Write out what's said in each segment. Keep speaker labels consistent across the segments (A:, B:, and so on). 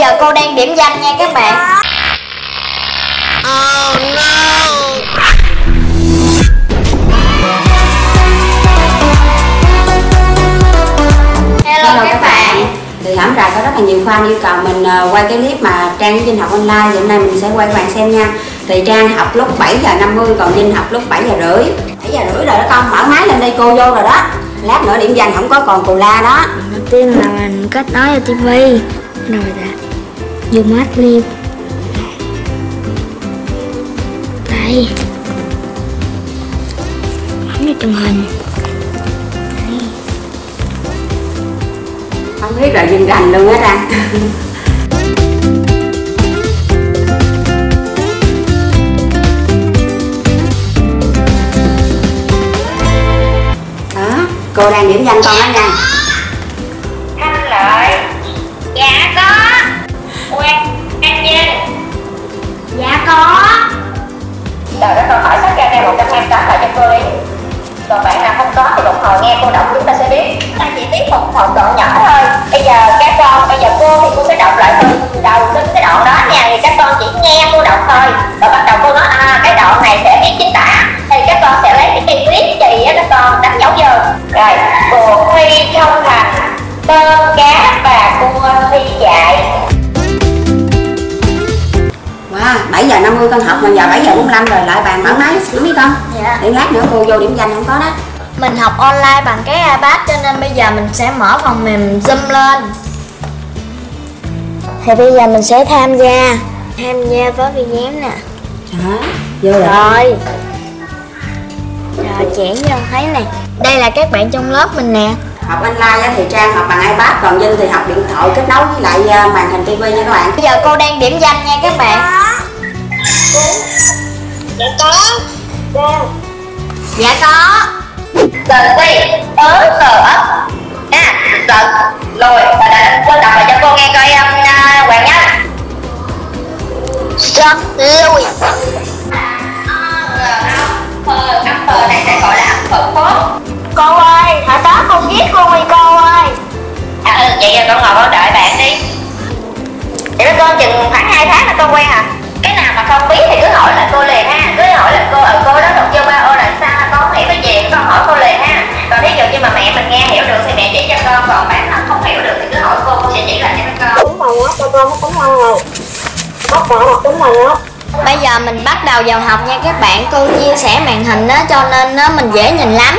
A: giờ cô đang điểm danh nha các bạn.
B: Oh no.
A: Hello các bạn.
C: Thì hổm rày có rất là nhiều fan yêu cầu mình quay cái clip mà Trang với Vinh học online, thì hôm nay mình sẽ quay các bạn xem nha. Thì Trang học lúc 7:50, còn Vinh học lúc 7:30. 7:30 rồi đó con, mở máy lên đây cô vô rồi đó. Lát nữa điểm danh không có còn cù la đó.
D: Đầu tiên là mình kết nối vào tivi, rồi đã zoom hết lên. Đây, bấm vào truyền hình.
C: Không biết rồi Vinh rành luôn á Trang. Đó, cô đang điểm danh con đó nha.
A: Thanh Lợi. Dạ có. Quen An Vinh. Dạ có.
E: Rồi đó, câu hỏi sách ra ra 128 lại cho cô đi. Còn bạn nào không có thì đồng hồ nghe cô đọc chúng ta sẽ biết. Ta chỉ biết một đoạn nhỏ thôi. Bây giờ cô thì cô sẽ đọc lại từ đầu đến cái đoạn đó nha. Thì các con chỉ nghe cô đọc thôi. Rồi bắt đầu cô nói cái đoạn này sẽ viết chính tả. Thì các con sẽ lấy cái cây viết chì á, các con đánh dấu vô. Rồi, cuộc thi không thành, tôm cá và cua thi chạy.
C: Wow, 7:50 con học mà giờ 7:45 rồi, lại bàn mở máy đúng biết không?
A: Dạ.
C: Để lát nữa cô vô điểm danh không có đó.
A: Mình học online bằng cái iPad cho nên bây giờ mình sẽ mở phần mềm Zoom lên. Thì bây giờ mình sẽ tham gia với video nè.
C: Đó, vô rồi.
A: Rồi chẽn vô thấy nè. Đây là các bạn trong lớp mình nè.
C: Học online thì Trang học bằng iPad, còn Vinh thì học điện thoại kết nối với lại màn hình TV nha các bạn.
A: Bây giờ cô đang điểm danh nha các bạn.
E: Dạ có.
A: Dạ có.
E: Tờ quy ớ tờ ấp tật lùi. Cô đọc lại cho cô nghe coi Hoàng nhá.
D: Rất lùi.
E: Âm phờ này sẽ gọi là âm phờ phốt.
A: Cô ơi, hồi đó con viết luôn đi cô ơi.
E: Vậy giờ con ngồi con đợi bạn đi. Vậy đó con chừng khoảng 2 tháng là con quen à. Cái nào mà không biết thì cứ hỏi lại cô liền ha. Cứ hỏi là cô đó đọc vô 3 ô là sao, con không hiểu cái gì con hỏi cô liền ha. Còn ví dụ như mà mẹ mình nghe hiểu được thì mẹ chỉ cho con, còn bạn nào không hiểu được thì cứ hỏi cô sẽ chỉ lại cho các con.
D: Đúng rồi á, cho con nó cũng ngon rồi. Bác đã đọc đúng rồi á.
A: Bây giờ mình bắt đầu vào học nha các bạn. Cô chia sẻ màn hình đó cho nên mình dễ nhìn lắm.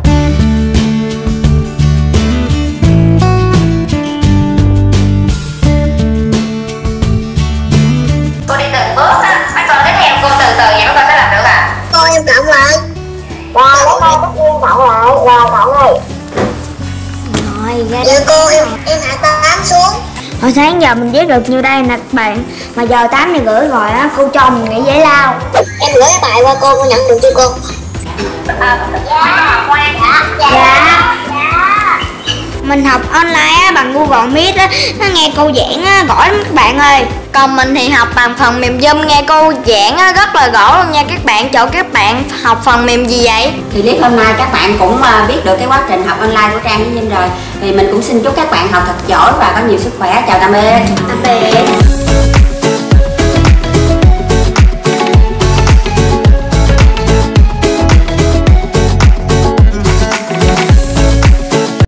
E: Cô đi từng bước á, mấy con cứ theo cô từ từ vậy mấy con sẽ làm được à.
D: Con em cộng lại. Rồi, lấy con bắt em cộng lại. Rồi, cộng đi.
A: Rồi, ra
D: Dạ cô, em hạ 8 xuống.
A: hồi sáng giờ mình viết được như đây nè các bạn. Mà giờ 8:30 rồi á, cô cho mình nghỉ giải lao.
D: Em gửi cái bài qua cô nhận được chưa cô?
A: Dạ. Mình học online á, bằng Google Meet á, nó nghe cô giảng á, gõ lắm các bạn ơi. Còn mình thì học bằng phần mềm Zoom, nghe cô giảng á, rất là gõ luôn nha các bạn. Chỗ các bạn học phần mềm gì vậy?
C: Thì clip hôm nay các bạn cũng biết được cái quá trình học online của Trang với Vinh rồi. Thì mình cũng xin chúc các bạn học thật giỏi và có nhiều sức khỏe. Chào tạm biệt.
A: Tạm biệt.